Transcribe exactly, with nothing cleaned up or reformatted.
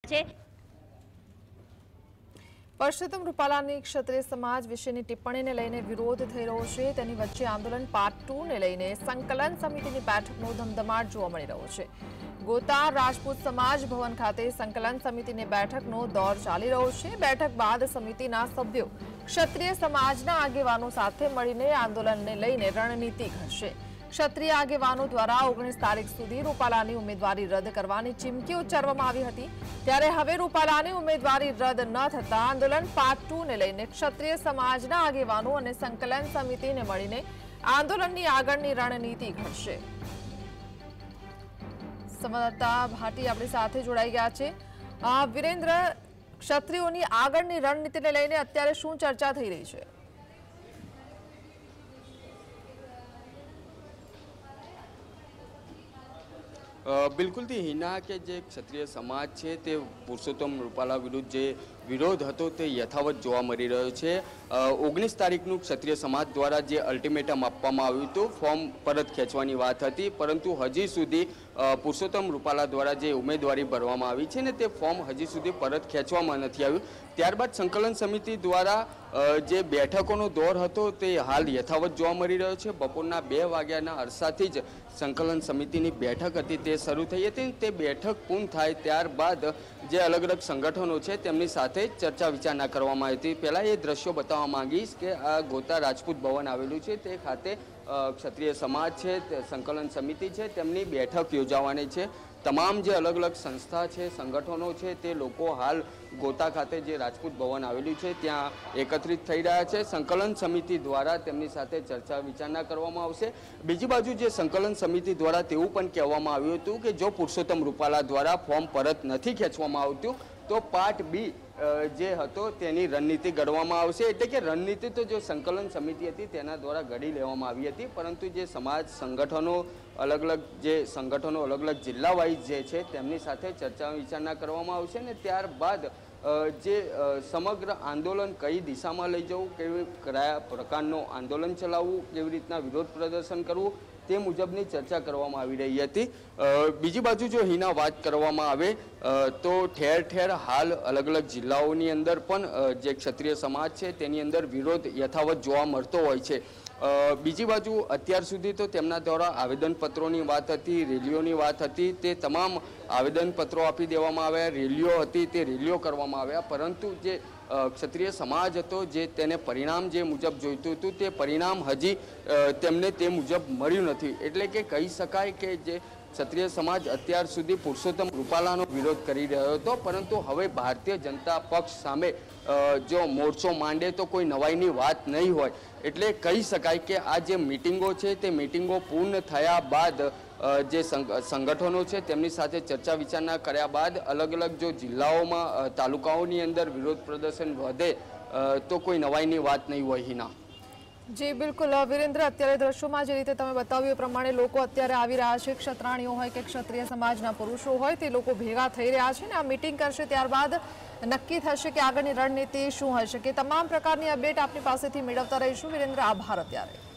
છે। પરસોત્તમ રૂપાલાની ક્ષત્રિય સમાજ વિશેની ટિપ્પણીને લઈને વિરોધ થઈ રહ્યો છે। તેની વચ્ચે આંદોલન પાર્ટ ટુ ને લઈને સંકલન સમિતિની બેઠકનો ધમધમાટ જોવા મળી રહ્યો છે। ગોતા રાજપૂત સમાજ ભવન ખાતે સંકલન સમિતિની બેઠકનો દોર ચાલી રહ્યો છે। બેઠક બાદ સમિતિના સભ્યો ક્ષત્રિય સમાજના આગેવાનો સાથે મળીને આંદોલનને લઈને રણનીતિ ઘડશે। ક્ષત્રિય આગેવાનો દ્વારા ઓગણીસ તારીખ સુધી રૂપાલાની ઉમેદવારી રદ કરવાની ચીમકી ઉચ્ચારવામાં આવી હતી। ત્યારે હવે રૂપાલાની ઉમેદવારી રદ ન થતા આંદોલન પાર્ટ ટુ ને લઈને ક્ષત્રિય સમાજના આગેવાનો અને સંકલન સમિતિને મળીને આંદોલનની આગળની રણનીતિ ઘડશે। સંવાદદાતા ભાટી આપણી સાથે જોડાઈ ગયા છે। વિરેન્દ્ર, ક્ષત્રિયોની આગળની રણનીતિને લઈને અત્યારે શું ચર્ચા થઈ રહી છે? બિલકુલ થી હિના કે જે ક્ષત્રિય સમાજ છે તે પુરુષોત્તમ રૂપાલા વિરુદ્ધ જે વિરોધ હતો તે યથાવત જોવા મળી રહ્યો છે। ઓગણીસ તારીખનું ક્ષત્રિય સમાજ દ્વારા જે અલ્ટિમેટમ આપવામાં આવ્યું હતું, ફોર્મ પરત ખેંચવાની વાત હતી, પરંતુ હજી સુધી પુરુષોત્તમ રૂપાલા દ્વારા જે ઉમેદવારી ભરવામાં આવી છે ને તે ફોર્મ હજી સુધી પરત ખેંચવામાં નથી આવ્યું। ત્યારબાદ સંકલન સમિતિ દ્વારા જે બેઠકોનો દોર હતો તે હાલ યથાવત જોવા મળી રહ્યો છે। બપોરના બે વાગ્યાના અરસાથી જ સંકલન સમિતિની બેઠક હતી તે શરૂ થઈ હતી। તે બેઠક પૂર્ણ થાય ત્યારબાદ જે અલગ અલગ સંગઠનો છે તેમની સાથે ચર્ચા વિચારણા કરવામાં આવી હતી। પહેલાં એ દ્રશ્યો બતાવવા માંગીશ કે આ ગોતા રાજપૂત ભવન આવેલું છે તે ખાતે ક્ષત્રિય સમાજ છે, સંકલન સમિતિ છે, તેમની બેઠક યોજાવાની છે। તમામ જે અલગ અલગ સંસ્થા છે, સંગઠનો છે તે લોકો હાલ ગોતા ખાતે જે રાજપૂત ભવન આવેલું છે ત્યાં એકત્રિત થઈ રહ્યા છે। સંકલન સમિતિ દ્વારા તેમની સાથે ચર્ચા વિચારણા કરવામાં આવશે। બીજી બાજુ જે સંકલન સમિતિ દ્વારા તેવું પણ કહેવામાં આવ્યું હતું કે જો પુરુષોત્તમ રૂપાલા દ્વારા ફોર્મ પરત નથી ખેંચવામાં આવતું તો પાર્ટ બી જે હતો તેની રણનીતિ ઘડવામાં આવશે। એટલે કે રણનીતિ તો જો સંકલન સમિતિ હતી તેના દ્વારા ઘડી લેવામાં આવી હતી, પરંતુ જે સમાજ સંગઠનો અલગ અલગ જે સંગઠનો અલગ અલગ જિલ્લા વાઇઝ જે છે તેમની સાથે ચર્ચા વિચારણા કરવામાં આવશે ને ત્યારબાદ જે સમગ્ર આંદોલન કઈ દિશામાં લઈ જવું, કેવી કયા પ્રકારનું આંદોલન ચલાવવું, કેવી રીતના વિરોધ પ્રદર્શન કરવું તે મુજબની ચર્ચા કરવામાં આવી રહી હતી। બીજી બાજુ જો હિના વાત કરવામાં આવે તો ઠેર ઠેર હાલ અલગ અલગ જિલ્લાઓની અંદર પણ જે ક્ષત્રિય સમાજ છે તેની અંદર વિરોધ યથાવત જોવા મળતો હોય છે। બીજી બાજુ અત્યાર સુધી તો તેમના દ્વારા આવેદનપત્રોની વાત હતી, રેલીઓની વાત હતી, તે તમામ આવેદનપત્રો આપી દેવામાં આવ્યા, રેલીઓ હતી તે રેલીઓ કરવામાં આવ્યા, પરંતુ જે ક્ષત્રિય સમાજ હતો જે તેને પરિણામ જે મુજબ જોઈતું હતું તે પરિણામ હજી તેમને તે મુજબ મળ્યું નથી। એટલે કે કહી શકાય કે જે ક્ષત્રિય સમાજ અત્યાર સુધી પુરુષોત્તમ રૂપાલાનો વિરોધ કરી રહ્યો હતો, પરંતુ હવે ભારતીય જનતા પક્ષ સામે જો મોરચો માંડે તો કોઈ નવાઈની વાત નહીં હોય। એટલે કહી શકાય કે આ જે મિટિંગો છે તે મિટિંગો પૂર્ણ થયા બાદ જે સંગઠનો છે તેમની સાથે ચર્ચા વિચારણા કર્યા બાદ અલગ અલગ જો જિલ્લાઓમાં તાલુકાઓની અંદર વિરોધ પ્રદર્શન વધે તો કોઈ નવાઈની વાત નહીં હોય। હિના જી બિલકુલ વિરેન્દ્ર, અત્યારે દ્રશ્યોમાં જે રીતે તમે બતાવ્યું એ પ્રમાણે લોકો અત્યારે આવી રહ્યા છે, ક્ષત્રાણીઓ હોય કે ક્ષત્રિય સમાજના પુરુષો હોય તે લોકો ભેગા થઈ રહ્યા છે ને આ મિટિંગ કરશે, ત્યારબાદ નક્કી થશે કે આગળની રણનીતિ શું હશે। કે તમામ પ્રકારની અપડેટ આપની પાસેથી મેળવતા રહીશું વિરેન્દ્ર, આભાર અત્યારે।